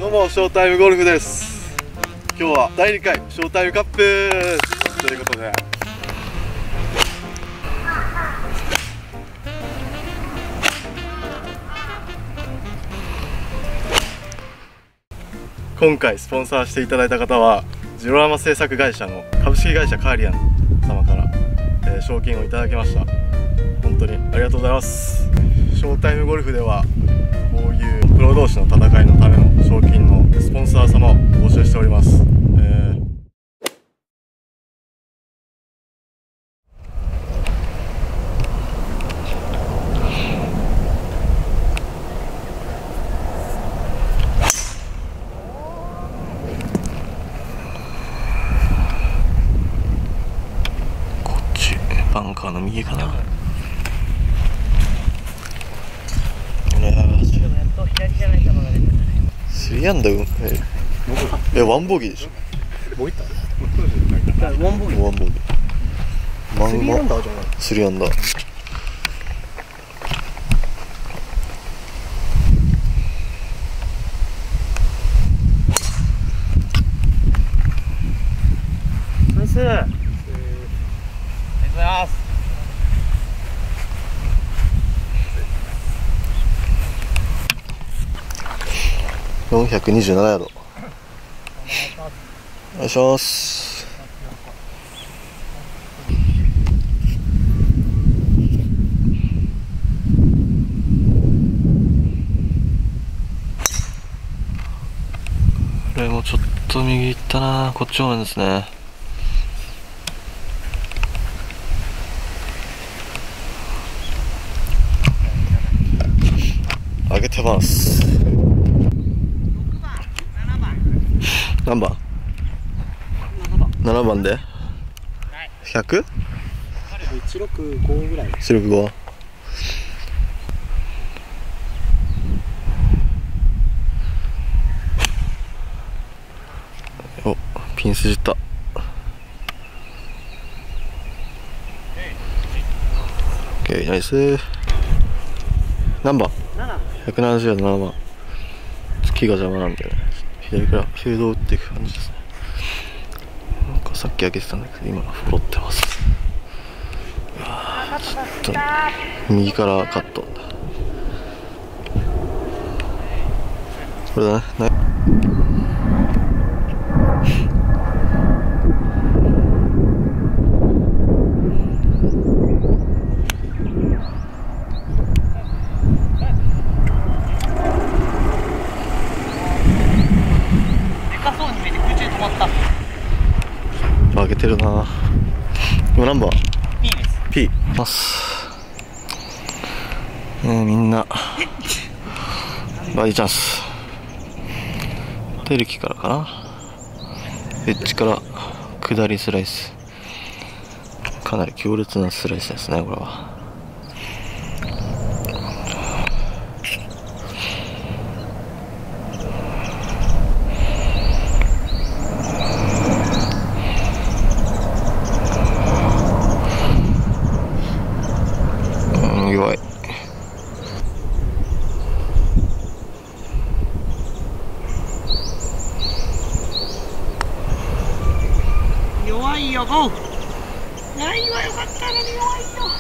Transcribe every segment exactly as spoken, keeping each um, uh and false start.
どうも、ショータイムゴルフです。今日はだいにかいショータイムカップということで、今回スポンサーしていただいた方はジロラマ製作会社の株式会社カーリアン様から、えー、賞金をいただきました。本当にありがとうございます。ショータイムゴルフではこういうプロ同士の戦いのための賞金のスポンサー様を募集しております。えーバンカーの右かな。スリーアンダー、え、え、ワンボギーでしょ。もういったワンボギー。ワンボギー。まんま。スリーアンダーじゃない。スリーアンダー。ナイス。ありがとうございます。よんひゃくにじゅうななヤード。お願いします。これもちょっと右行ったな。こっち方面ですね。上げてます。何番？ななばんで ひゃく？ いちろくごぐらい。いちろくご。お、ピン筋いった。オッケー、ナイス。何番？ひゃくななじゅうヤード、ななばん。月が邪魔なんでね、左からフェードを打っていく感じですね。なんかさっき上げてたんだけど、今フォロってます。ちょっと右からカット。これだね。上げてるな。今何番？ P です。P ます。ね、みんなバーディーチャンス。テルキからかな。エッジから下りスライス。かなり強烈なスライスですね、これは。弱い。弱いよ、ゴー。ラインは良かったのに弱いよ。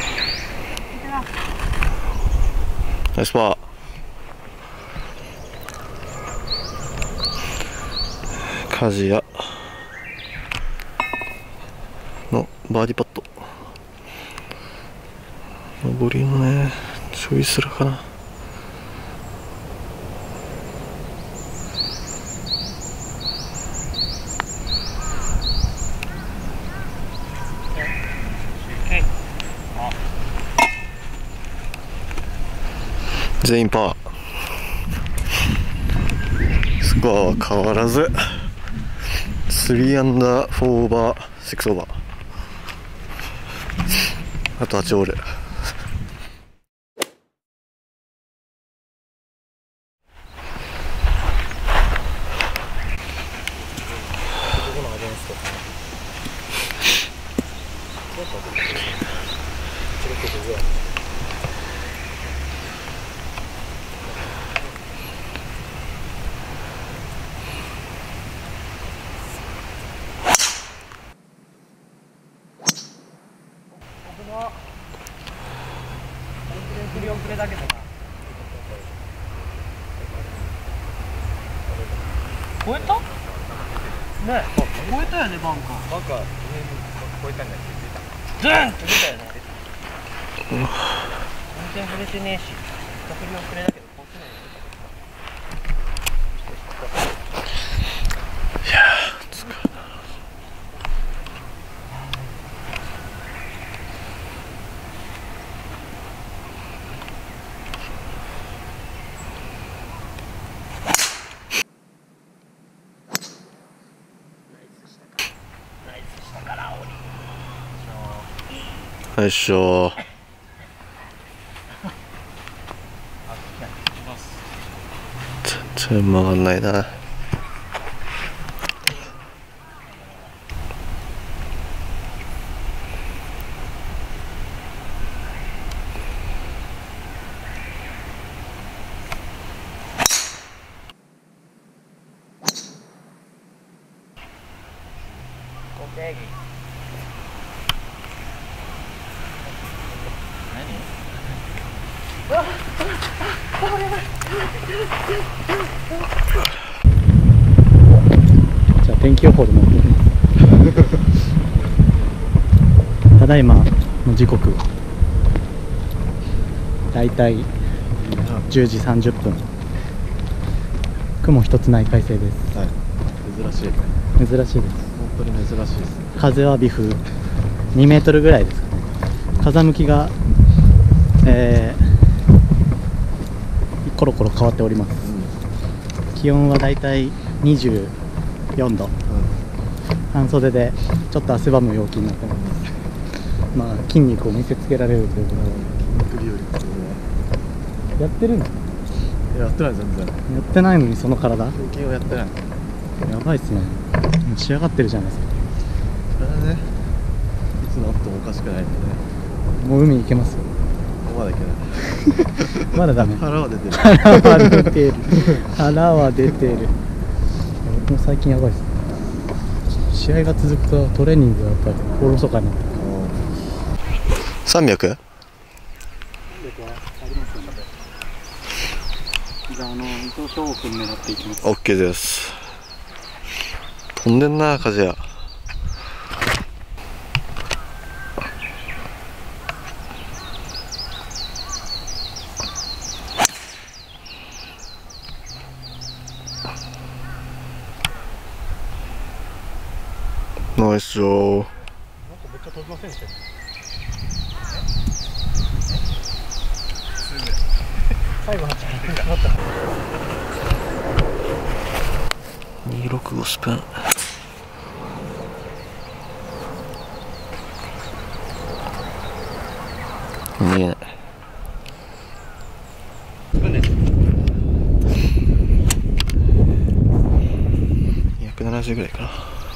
ナイスパー。梶谷のバーディーパット。上りのね、ちょいすらかな。全員パー。スコアは変わらずスリーアンダー、フォーオーバー、シックスオーバー、あとはちホール。 超えた？ねえ、超えたよね、バンカー。バンカー、上に超えたんだよ。ズーンって出たよね。全然触れてねえし、逆に遅れだけど、こっちの方にいやー、疲れた。よいしょー。全然曲がんないな。 じゃあ天気予報でもただいまの時刻だいたいじゅうじさんじゅっぷん。雲一つない快晴です。 はい、珍しい。 珍しいです。 本当に珍しいです。 風は微風にメートルぐらいですかね。風向きが、えー、コロコロ変わっております。うん、気温はだいたいにじゅうよんど、うん、半袖でちょっと汗ばむ陽気になってます。まあ筋肉を見せつけられるということで、うん、やってるの？ やってない全然。 やってないのにその体？ 胸筋をやってない。 やばいっすね。もう仕上がってるじゃないですか。 それはね、いつなってもおかしくないんでね。 もう海行けますよ。 まだいけない。 まだダメ。 腹は出てる。 腹は出てる。腹は出てる。僕も最近やばいっす。試合が続くとトレーニングがやっぱりおろそかになってる。 さんびゃく？ さんびゃくはありますよね。じゃあ、あの伊藤翔吾君狙っていきます。 オッケーです。飛んでんな、風や。ナイスショー。なんかめっちゃ飛びませんでしたね。 最後のにろくごスプーン。見えない。にひゃくななじゅうぐらいかな。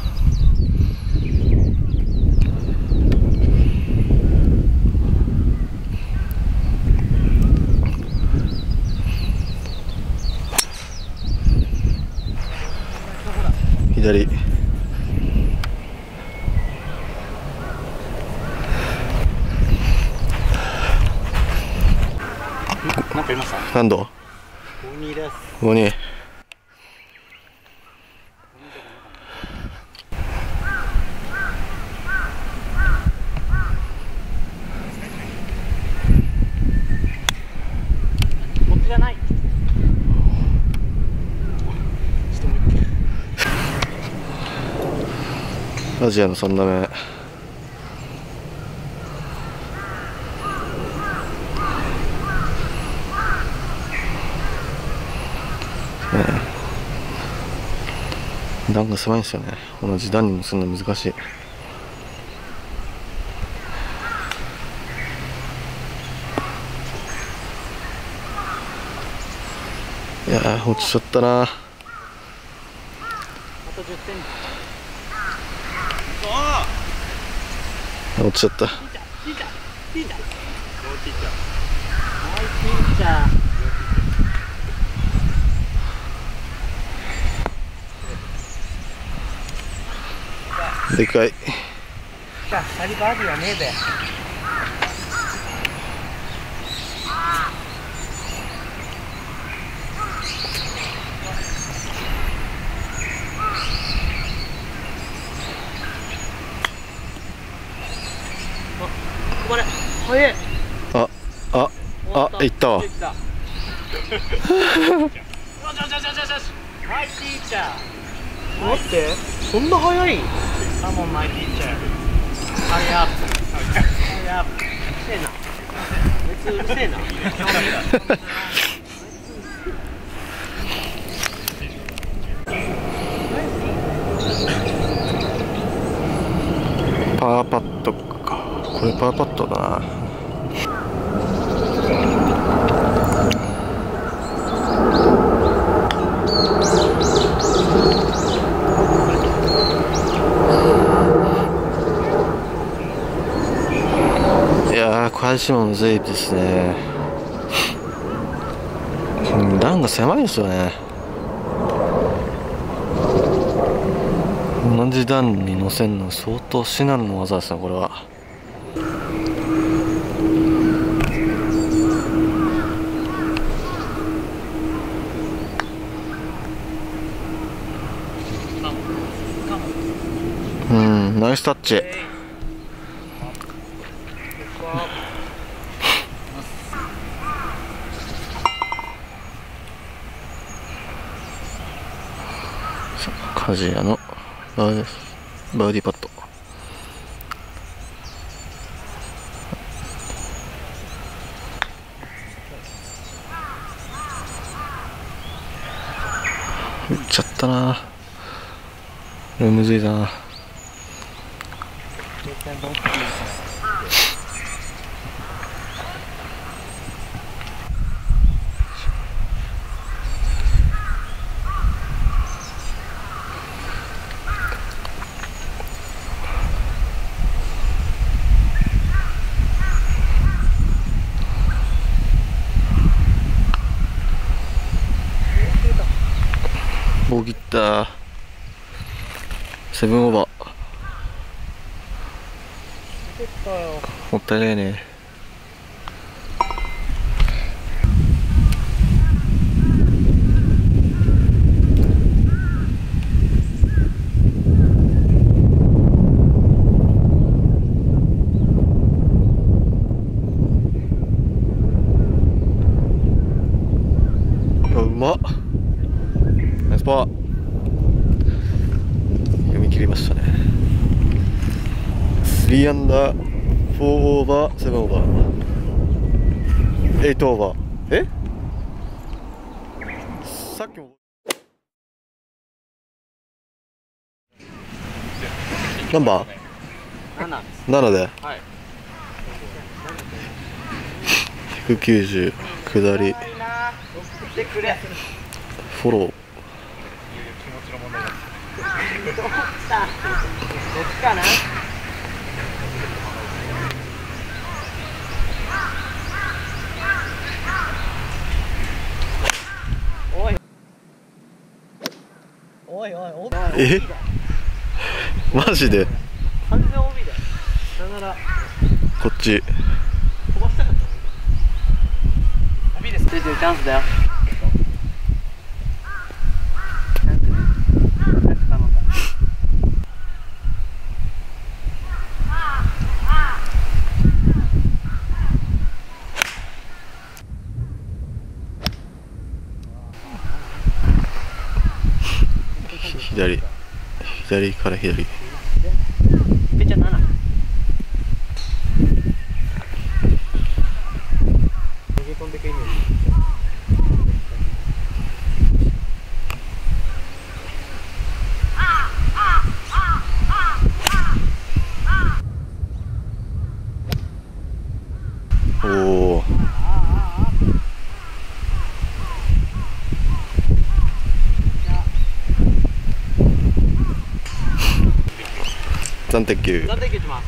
左。 なんかいました。 何度？ ごにです。 ごに。 こっちじゃない。 アジアのさん打目。段が狭いんですよね。同じ段にもするの難しい。いやー、落ちちゃったな。 あとじゅってん。 落ちちゃった。 ピーチャー、ピーチャー、ピーチャー。はい、ピーチャー。 でかい。 さあ、サリバーディはねえべ。 行ったわ。 待って、そんな早い？カモンマイティーチャー。ハリアップ。ハリアップ。うるせえな。こいつうるせえな。 パーパットか。これパーパットだな。いやー、返しもむずいですね。うん、段が狭いですよね。同じ段に乗せるの相当至難の技ですね、これは。うん、ナイスタッチ。梶谷のバーディバーディーパット。打っちゃったな。これむずいな。ボギったセブンオーバー。もったいないね。うまっ。ナイスパー。読み切りましたね。スリーアンダー、フォーオーバー、セブンオーバー、エイトオーバー。え？さっきもナンバーななで、はい、ひゃくきゅうじゅう下りフォロー。どっちかな。おいおいおいおい。え？マジで？完全 オービー だよ。だからこっち飛ばしたかった。 オービー です。出てるチャンスだよ。左左から左。めっちゃなな。おお。暫定球。暫定球します。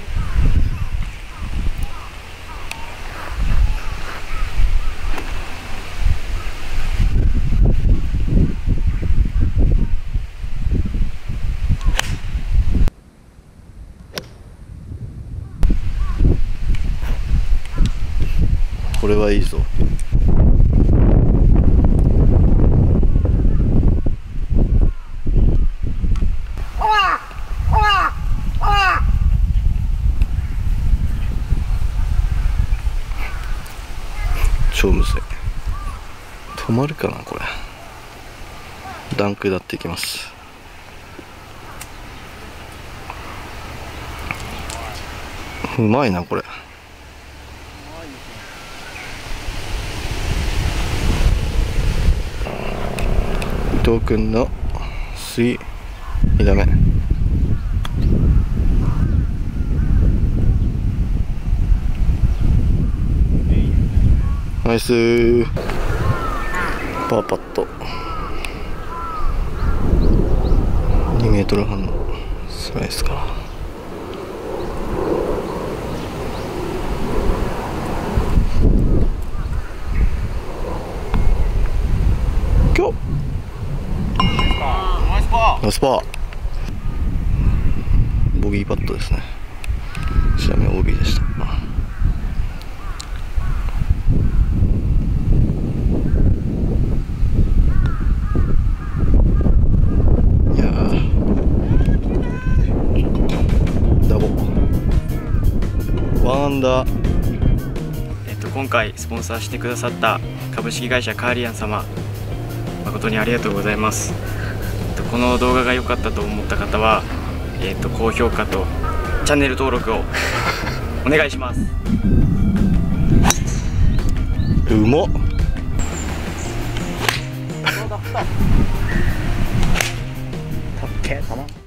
これはいいぞ。 まるかなこれ。段下っていきます。うまいなこれ。伊藤君の水に打目。ナイスー。パーパット。にメートルはんのスライスかな。今日ナイスパー。ナイスパー。ボギーパットですね。ちなみに オービー でした。ワンアンダー。 えっと今回スポンサーしてくださった株式会社カーリアン様、誠にありがとうございます。えっとこの動画が良かったと思った方は、えっと高評価とチャンネル登録をお願いします。 うまっ。 たっけーかな。